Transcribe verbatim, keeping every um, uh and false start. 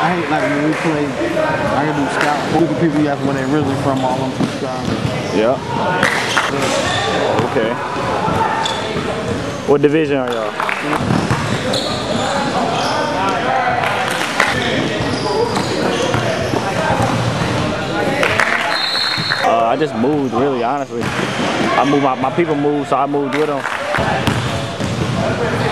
I hate like when we play, I can do scout. Look at people you ask where they really from, all them from Chicago. Yeah. Okay. What division are y'all? Uh, I just moved, really, honestly. I moved, my, my people moved, so I moved with them.